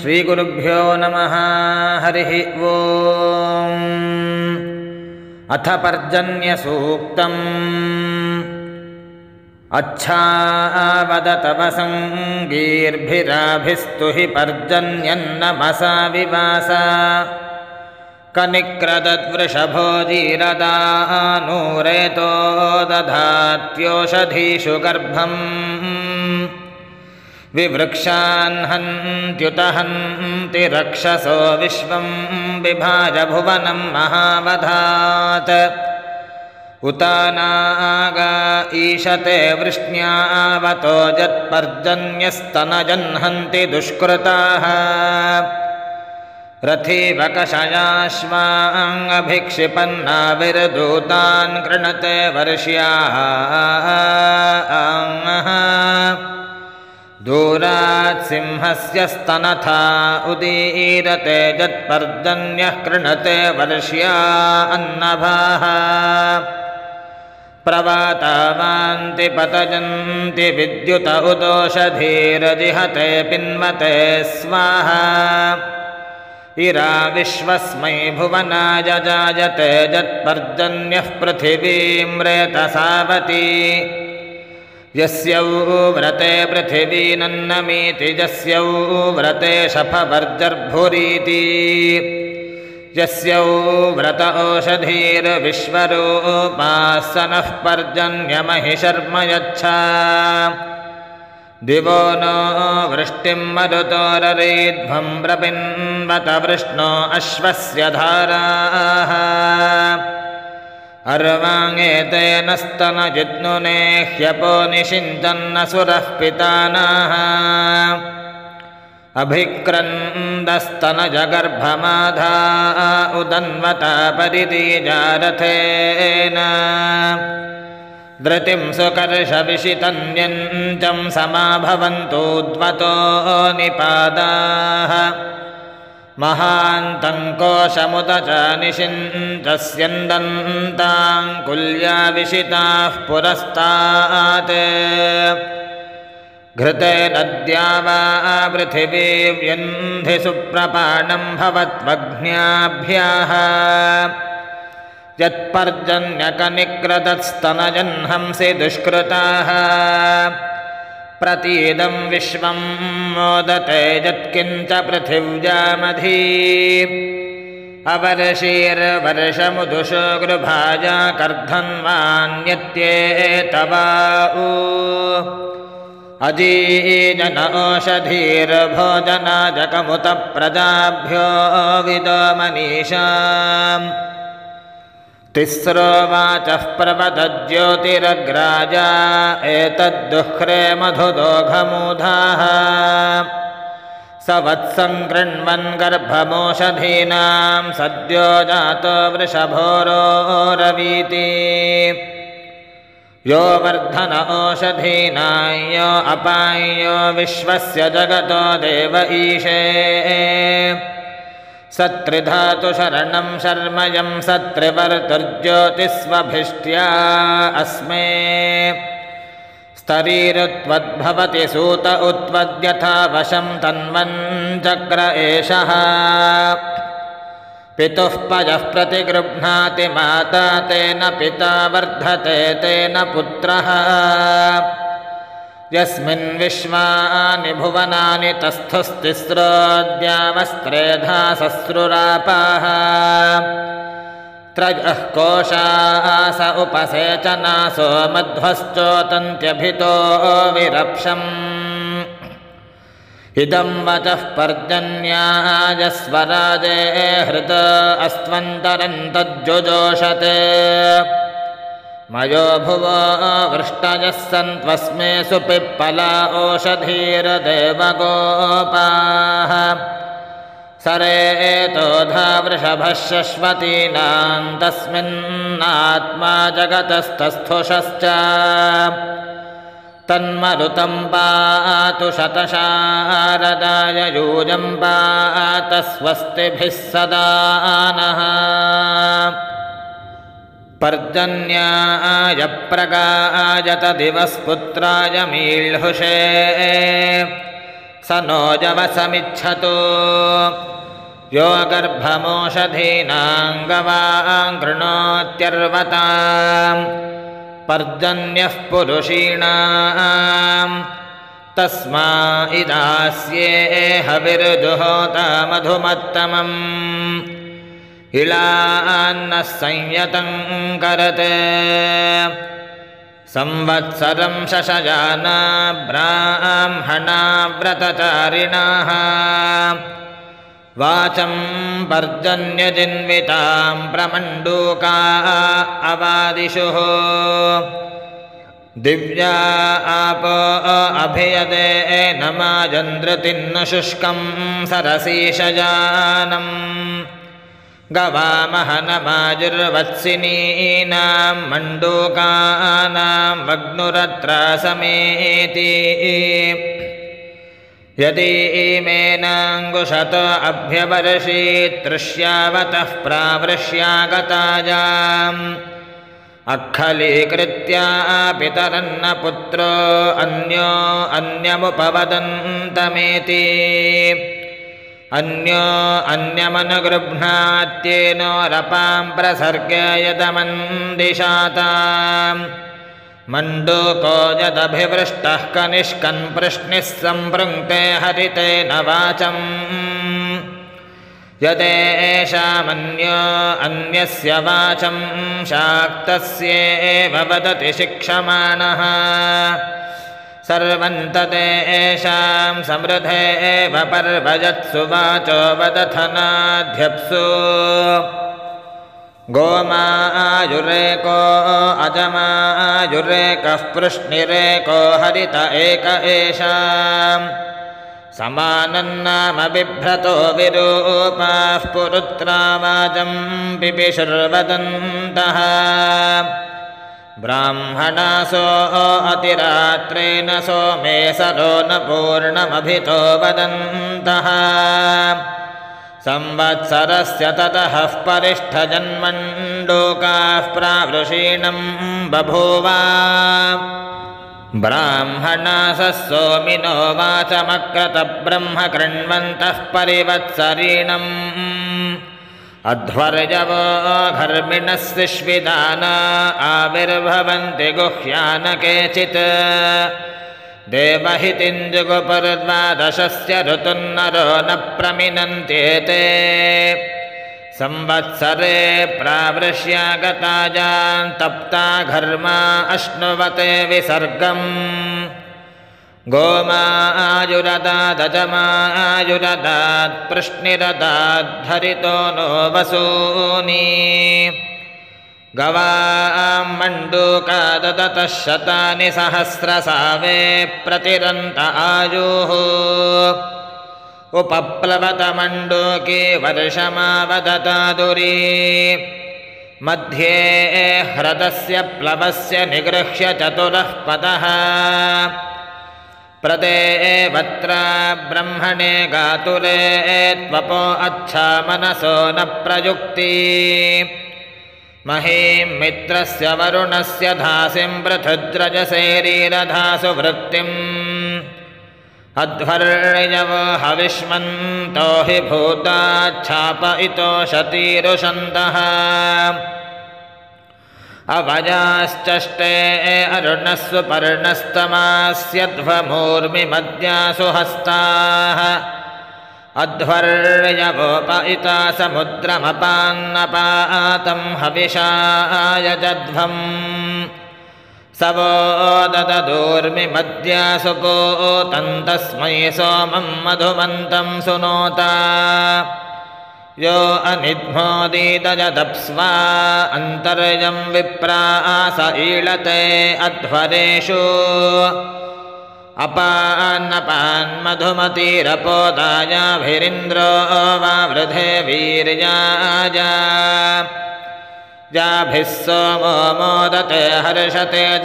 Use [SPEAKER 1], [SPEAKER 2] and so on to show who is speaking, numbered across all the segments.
[SPEAKER 1] श्रीगुरुभ्यो नमः। हरिः ओम्। अथ पर्जन्यसूक्तम्। अच्छावदतव सङ्गीर्भिराभिस्तु हि पर्जन्यन्नमसा विवास कनिक्रदद्वृषभो जीरदानूरेतो दधात्योषधीषु गर्भम् विवृक्षान् हन्त्युत हन्ति रक्षसो विश्वं बिभाज भुवनं महावधात् उतानागा ईशते वृष्ण्यावतो जत्पर्जन्यस्तनजन्हन्ति दुष्कृताः रथिवकषयाश्वाङ्गभिक्षिपन्नाविर्दूतान् कृणते वर्ष्याः दूरात् सिंहस्य स्तनथा उदीरते जत्पर्जन्यः कृणते वर्ष्या अन्नभाः प्रवातावान्ति पतजन्ति विद्युत उदोषधीरजिहते पिन्वते स्वाहा इरा विश्वस्मै भुवनाय जायते जत्पर्जन्यः पृथिवीं रेतसावती यस्यौ व्रते पृथिवी नन्नमीति यस्यौ व्रते शफवर्जर्भुरीति यस्यौ व्रत ओषधीर्विश्वरूपाः स नः पर्जन्यमहि शर्म यच्छा दिवो नो वृष्टिं मरुतोररीध्वं प्रपिन्वत वृष्णो अश्वस्य धाराः अर्वाङ्गेतेन स्तनजित्नुने ह्यपो निषिञ्चन्नसुरः पितानाः अभिक्रन्दस्तनजगर्भमाधा उदन्वता परितीजारथेन धृतिं सुकर्षविषितन्यञ्चं समाभवन्तूद्वतो निपादाः महान्तं कोशमुदच निषिञ्चस्यन्दन्ताङ्कुल्या विषिताः पुरस्तात् घृतेनद्या वा पृथिवी व्यन्धि सुप्रपाणं भवत्वग्न्याभ्याः यत्पर्जन्यकनिक्रदत्स्तनजन्हंसि दुष्कृताः प्रतीदं विश्वं मोदते यत्किञ्च पृथिव्यामधी अवर्षीर्वर्षमुदुषो गृभाजा कर्धन्वान्यत्येतवाऊ अजीजन ओषधीर्भोजनाजकमुत प्रजाभ्यो विदो मनीषाम् तिस्रो वाचः प्रवदज्योतिरग्राजा एतद्दुह्रे मधुदोघमूधाः स वत्सं कृण्वन् गर्भमोषधीनां सद्यो जातो वृषभोरोरवीति यो वर्धन ओषधीनां यो अपायो विश्वस्य जगतो देव ईशे सत्रिधातु शरणं शर्मयं सत्रिवर्तुर्ज्योतिस्वभिष्ट्या अस्मे स्तरीरुत्वद्भवति सूत उत्वद्यथा वशं तन्वञ्चक्र एषः पितुः पयः प्रतिगृह्णाति माता तेन पिता वर्धते तेन पुत्रः यस्मिन् विश्वानि भुवनानि तस्थुस्तिस्रोऽद्यावस्त्रेधा सस्रुरापाः त्रयः कोशास उपसेचनासो मध्वश्चोतन्त्यभितो विरप्शम् इदं वचः पर्जन्यायस्वराजे हृत अस्त्वन्तरं तज्जुजोषते मयो भुवो वृष्टयः सन्त्वस्मे सुपिप्पला ओषधीर्देवगोपाः सरेतोधा वृषभः शश्वतीनां तस्मिन्नात्मा जगतस्तस्थुषश्च तन्मरुतं पातु शतशारदाय यूयं पात स्वस्तिभिः सदा नः पर्जन्याय प्रगायत दिवस्पुत्राय मीळ्हुषे स नो जवसमिच्छतु यो गर्भमोषधीनां गवां कृणोत्यर्वतां पर्जन्यः पुरुषीणां तस्मा इदास्ये हविर्जुहोता मधुमत्तमम् इळान्नः संयतं करते संवत्सरं शशयाना ब्राह्मणा व्रतचारिणाः वाचं पर्जन्यजिन्वितां प्रमण्डूका अवादिषुः दिव्या आपो अभियदे नमाजन्द्रतिन्न शुष्कं सरसीशजानम् गवामहनमाजुर्वत्सिनीनां मण्डूकानां वग्नुरत्रासमेति यदि इमेनाङ्गुशत अभ्यवर्षीतृष्यावतः प्रावृष्यागतायाम् अक्खलीकृत्या पितरन्न पुत्रो अन्यो अन्यमुपवदन्तमेति अन्यो अन्यमनुगृह्णात्येनो रपां प्रसर्गयदमन्दिशाताम् मण्डूको यदभिवृष्टः कनिष्कन् पृश्निः सम्पृङ्क्ते हरितेन वाचम् यदेषामन्यो अन्यस्य वाचं शाक्तस्येव वदति शिक्षमाणः सर्वं तदेषां समृद्धे एव पर्वजत्सु वाचो वदथनाध्यप्सु गोमायुरेको अजमायुरेकः पृश्निरेको हरित एक एषाम् समानन्नाम बिभ्रतो विरूपाः पुरुत्रा वाचं पिपिशुर्वदन्तः ब्राह्मणासो अतिरात्रेण सोमे सरो न पूर्णमभितो वदन्तः संवत्सरस्य ततः परिष्ठजन्मण्डूकाः प्रावृषीणं बभूव ब्राह्मणासः सोमिनो वाचमक्रत ब्रह्म कृण्वन्तः परिवत्सरीणम् अध्वर्यवो घर्मिणः सिष्विदाना आविर्भवन्ति गुह्यान केचित् देवहितिञ्जुगुपर्द्वादशस्य ऋतुन्नरो न प्रमिनन्त्येते संवत्सरे प्रावृष्यागतायां तप्ता घर्मा अश्नुवते विसर्गम् गोमायुरदादजमायुरदात् पृश्निरदाद्धरितो नो वसूनि गवां मण्डूका ददतः शतानि सहस्रसावे प्रतिरन्त आयुः उपप्लवतमण्डूकी वर्षमावदतादुरी मध्ये ह्रदस्य प्लवस्य निगृह्य चतुरः पदः प्रदेवत्रा ब्रह्मणे गातुरे त्वपो अच्छा मनसो न प्रयुक्ति महीं मित्रस्य वरुणस्य धासिं पृथुद्रजशरीरधासु वृत्तिम् अध्वर्यवो हविष्मन्तो हि भूताच्छापयितो शतीरुषन्तः अवजाश्चष्टे अरुणस्व पर्णस्वमास्यध्वमूर्मि मद्यासु हस्ताः अध्वर्यवोपयिता समुद्रमपान्नपातं हविषायजध्वम् सवो दददूर्मि मद्यासु पूतं तस्मै सोमं मधुमन्तं सुनोता यो अनिध्मोदीतजदप्स्वा अन्तर्यं विप्रास ईळते अध्वरेषु अपान्नपान्मधुमतीरपोदायाभिरिन्द्रो वावृधे वीर्याय याभिः सोमो मोदते हर्षते च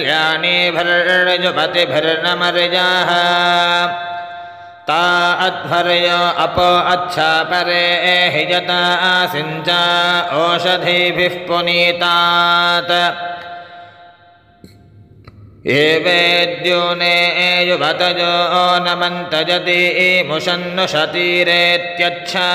[SPEAKER 1] कल्याणीभिर्जुपतिभिर्नमर्याः ता अध्वर्यो अपो अच्छापरे हि यता आसिञ्चा ओषधीभिः पुनीतात् ये वेद्योने युवतयो नमन्तजति मुषन्नुषतीरेत्यच्छा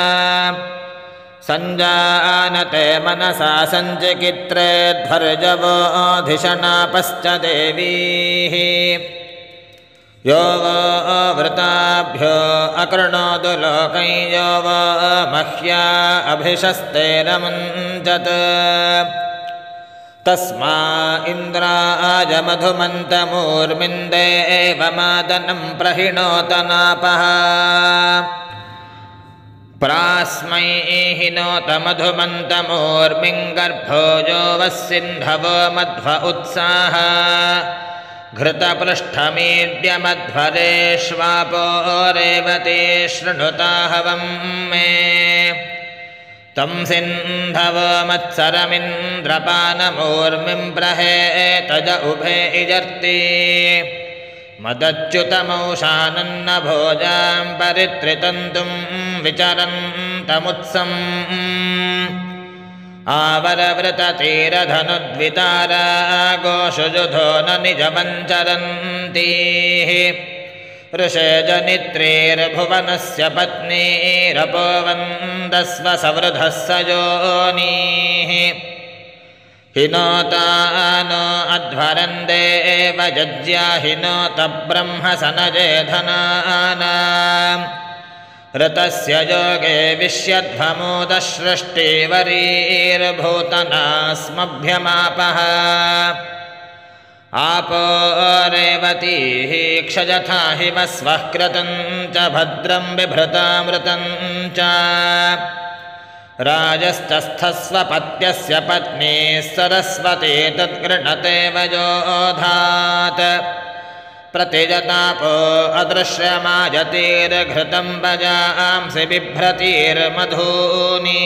[SPEAKER 1] संजानते मनसा सञ्चिकित्रे ध्वर्जवोऽधिषणापश्च देवीः यो वो वृताभ्यो अकृणोतु लोकै यो वो मह्या अभिशस्तेरमुञ्चत् तस्मा इन्द्राय मधुमन्तमूर्मिन्देवमादनं प्रहिणोतनापः प्रास्मै हिनोत मधुमन्तमूर्मिङ्गर्भो यो वः सिन्धवो मध्व उत्साह घृतपृष्ठमीड्यमध्वरेष्वापो रेवते शृणुताहवं मे तं सिन्धवो मत्सरमिन्द्रपानमूर्मिं प्रहेतज उभे इजर्ति मदच्युतमौषानन्नभोजां परित्रितन्तुं विचरन्तमुत्सम् आवरवृततीरधनुद्वितारा गोषुजुधो न निजवञ्चरन्तीः ऋषे जनित्रीर्भुवनस्य पत्नीरपोवन्दस्व सवृधः स योनीः हिनोतानो अध्वरन्देव जज्या हिनोत ब्रह्म सनजेधनानाम् ऋतस्य योगे विश्यध्वमूतसृष्टिवरीर्भूतनास्मभ्यमापः आपो रेवतीः क्षयथा हि वस्वः कृतं च भद्रं बिभृतामृतं च राजस्तस्थस्वपत्यस्य पत्नी सरस्वती तद्गृणते वयोधात् प्रतिजतापो अदृश्यमाजतीर्घृतं भजांसि बिभ्रतीर्मधूनि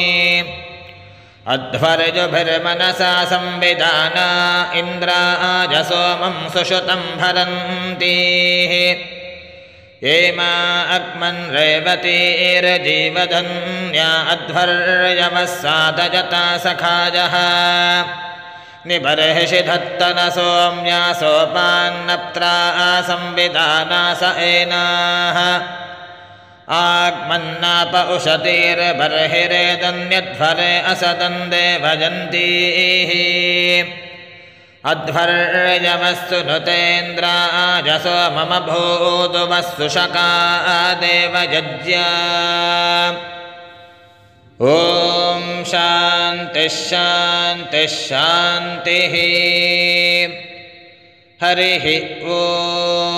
[SPEAKER 1] अध्वर्युभिर्मनसा संविदाना इन्द्राय सोमं सुषुतं भरन्तीः येमा अग्मन् रेवतीर्जीवधन्या अध्वर्यवः सादजता सखाजः निबर्हिषि धत्तन सोम्या सोपान्नप्त्रा संविदाना स एनाः आग्मन्नाप उशतीर्बर्हिरेदन्यध्वरे असदन् देवजन्तीः अध्वर्यवस्सु नुतेन्द्राजसो मम भूदुवस्सु शका देवयज्ञा ॐ शान्तिः शान्तिः शान्तिः हरिः ॐ